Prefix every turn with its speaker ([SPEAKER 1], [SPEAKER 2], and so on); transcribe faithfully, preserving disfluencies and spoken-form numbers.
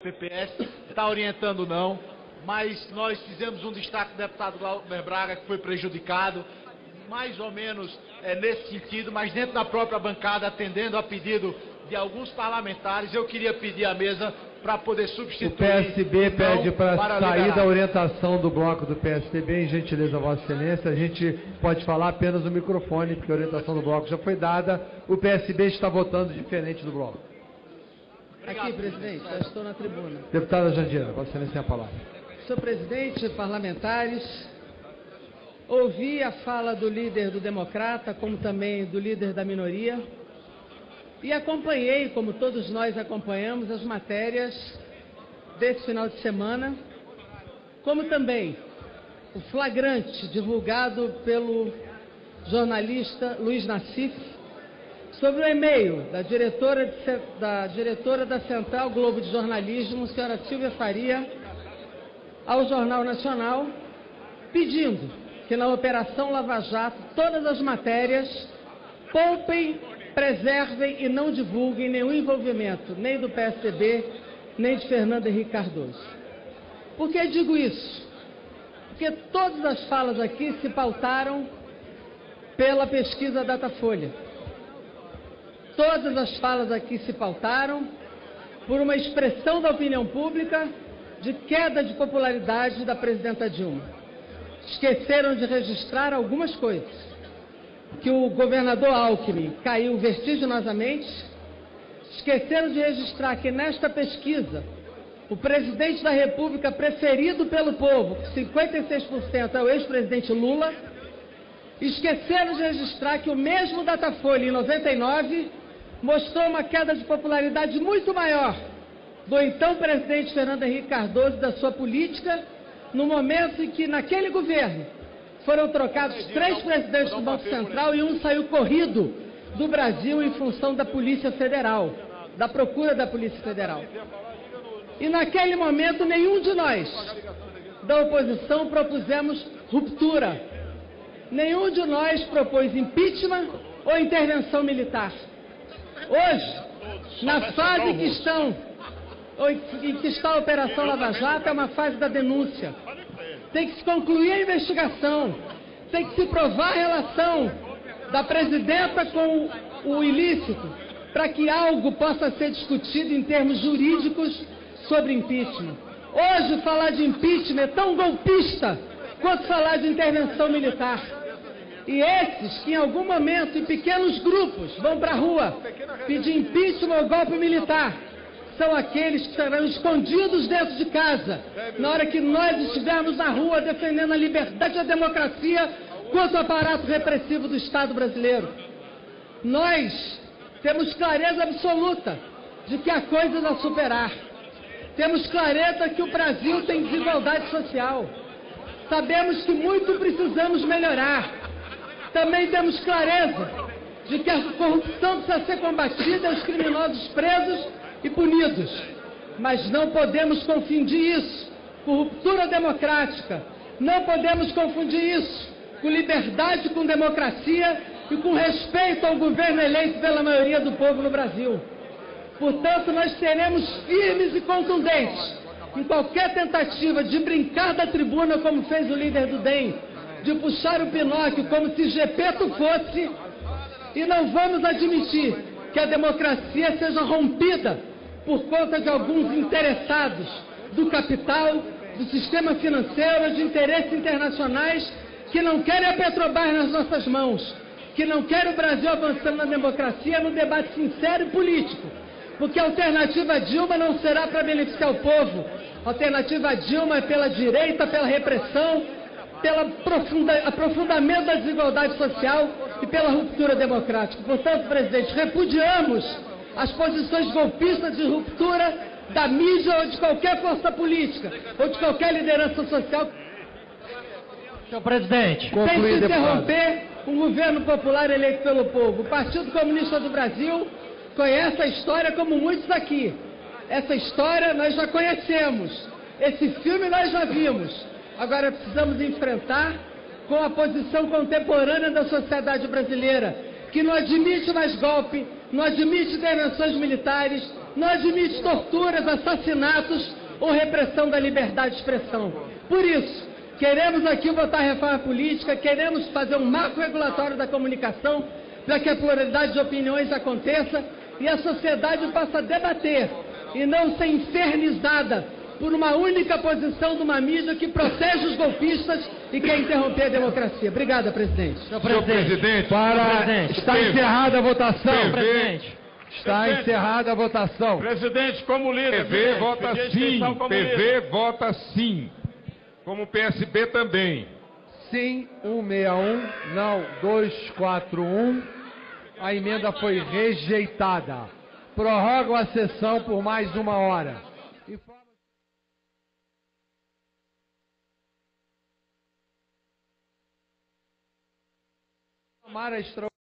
[SPEAKER 1] P P S está orientando não, mas nós fizemos um destaque do deputado Glauber Braga, que foi prejudicado, mais ou menos é, nesse sentido, mas dentro da própria bancada, atendendo a pedido de alguns parlamentares, eu queria pedir à mesa para poder substituir...
[SPEAKER 2] O P S B pede para sair liberar. Da orientação do bloco do P S D B, em gentileza, Vossa Excelência. A gente pode falar apenas no microfone, porque a orientação do bloco já foi dada. O P S B está votando diferente do bloco.
[SPEAKER 3] Aqui, presidente, já estou na tribuna.
[SPEAKER 2] Deputada Jandira, Vossa Excelência tem a palavra.
[SPEAKER 3] Senhor presidente, parlamentares, ouvi a fala do líder do Democrata, como também do líder da minoria, e acompanhei, como todos nós acompanhamos, as matérias desse final de semana, como também o flagrante divulgado pelo jornalista Luiz Nassif sobre o e-mail da diretora, de, da diretora da Central Globo de Jornalismo, senhora Silvia Faria, ao Jornal Nacional, pedindo que na Operação Lava Jato todas as matérias poupem, preservem e não divulguem nenhum envolvimento, nem do P S D B, nem de Fernando Henrique Cardoso. Por que digo isso? Porque todas as falas aqui se pautaram pela pesquisa Datafolha. Todas as falas aqui se pautaram por uma expressão da opinião pública de queda de popularidade da presidenta Dilma. Esqueceram de registrar algumas coisas. Que o governador Alckmin caiu vertiginosamente. Esqueceram de registrar que nesta pesquisa, o presidente da República preferido pelo povo, com cinquenta e seis por cento, é o ex-presidente Lula. Esqueceram de registrar que o mesmo Datafolha, em noventa e nove, mostrou uma queda de popularidade muito maior do então presidente Fernando Henrique Cardoso e da sua política, no momento em que, naquele governo, foram trocados três presidentes do Banco Central e um saiu corrido do Brasil em função da Polícia Federal, da procura da Polícia Federal. E naquele momento, nenhum de nós da oposição propusemos ruptura. Nenhum de nós propôs impeachment ou intervenção militar. Hoje, na fase que estão, em que está a Operação Lava Jato, é uma fase da denúncia. Tem que se concluir a investigação, tem que se provar a relação da presidenta com o ilícito, para que algo possa ser discutido em termos jurídicos sobre impeachment. Hoje, falar de impeachment é tão golpista quanto falar de intervenção militar. E esses que em algum momento, em pequenos grupos, vão para a rua pedir impeachment ou golpe militar, são aqueles que estarão escondidos dentro de casa, na hora que nós estivermos na rua defendendo a liberdade e a democracia contra o aparato repressivo do Estado brasileiro. Nós temos clareza absoluta de que há coisas a superar. Temos clareza que o Brasil tem desigualdade social. Sabemos que muito precisamos melhorar. Também temos clareza de que a corrupção precisa ser combatida e os criminosos presos e punidos. Mas não podemos confundir isso com ruptura democrática. Não podemos confundir isso com liberdade, com democracia e com respeito ao governo eleito pela maioria do povo no Brasil. Portanto, nós seremos firmes e contundentes em qualquer tentativa de brincar da tribuna, como fez o líder do D E M, de puxar o Pinóquio como se Gepeto fosse, e não vamos admitir que a democracia seja rompida por conta de alguns interessados do capital, do sistema financeiro, de interesses internacionais que não querem a Petrobras nas nossas mãos, que não querem o Brasil avançando na democracia, no debate sincero e político, porque a alternativa Dilma não será para beneficiar o povo. A alternativa Dilma é pela direita, pela repressão, pelo aprofundamento da desigualdade social e pela ruptura democrática. Portanto, presidente, repudiamos as posições golpistas de ruptura da mídia ou de qualquer força política, ou de qualquer liderança social.
[SPEAKER 4] Senhor presidente,
[SPEAKER 3] tem que interromper um governo popular eleito pelo povo. O Partido Comunista do Brasil conhece a história como muitos aqui. Essa história nós já conhecemos. Esse filme nós já vimos. Agora precisamos enfrentar com a posição contemporânea da sociedade brasileira, que não admite mais golpe, não admite intervenções militares, não admite torturas, assassinatos ou repressão da liberdade de expressão. Por isso, queremos aqui votar a reforma política, queremos fazer um marco regulatório da comunicação para que a pluralidade de opiniões aconteça e a sociedade possa debater e não ser infernizada por uma única posição de uma mídia que protege os golpistas e quer interromper a democracia. Obrigada, presidente.
[SPEAKER 5] Senhor presidente, presidente
[SPEAKER 2] para...
[SPEAKER 5] presidente.
[SPEAKER 2] Está encerrada a votação.
[SPEAKER 5] Presidente.
[SPEAKER 2] Está
[SPEAKER 5] presidente.
[SPEAKER 2] encerrada a votação.
[SPEAKER 5] Presidente, como líder... P V vota sim. P V vota sim. Como P S B também.
[SPEAKER 2] Sim, cento e sessenta e um. Não, duzentos e quarenta e um. A emenda foi rejeitada. Prorrogo a sessão por mais uma hora. Mara